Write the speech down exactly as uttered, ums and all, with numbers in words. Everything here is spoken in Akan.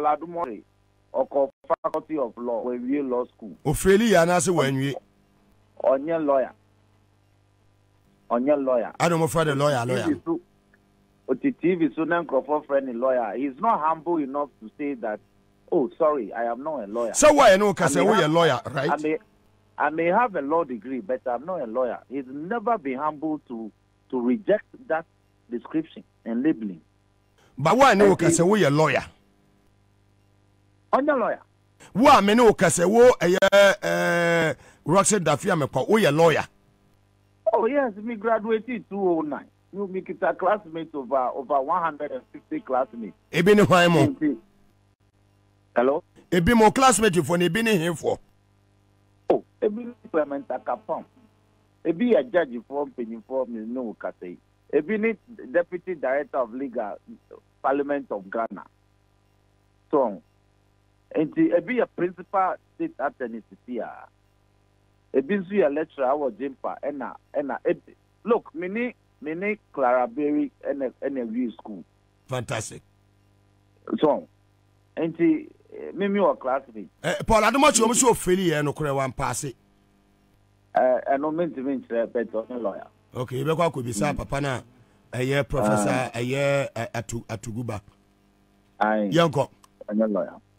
Adom Otchere or faculty of law when we law school. Ofreli yana se wanwie. Onye lawyer. Onye lawyer. I don't know for the lawyer lawyer. Oti T V so nan for friend lawyer. He's not humble enough to say that, oh sorry, I am not a lawyer. So why you know cause we a lawyer, right? I may I may have a law degree, but I'm not a lawyer. He's never been humble to to reject that description and labeling. But why no cause we a lawyer? On your lawyer. Why me no cause wo eh eh Rockson Dafeamekpor we a lawyer. Oh yes, me graduated two oh nine. You make it a classmate over over one hundred fifty classmates. Ebi ni hwan mo? Hello? Ebi mo classmate for ni bi ni him Oh, ebi implement a capam. Ebi a judge for penny for me no kase. Ebi ni deputy director of legal parliament of Ghana. So, and ebi a principal state attorney here. Ebi nso a lecturer our Jimpa ena ena look mini mini Clara Berry and a school. Fantastic. So, and Mimi or classmate. Eh, Paul Adom Otchere so feli e no kure wan pass. Eh, I no mean to mean better lawyer. Okay, be kwa ko bisa papa na eh professor eh atu atuguba. Ai. Yanko. Lawyer.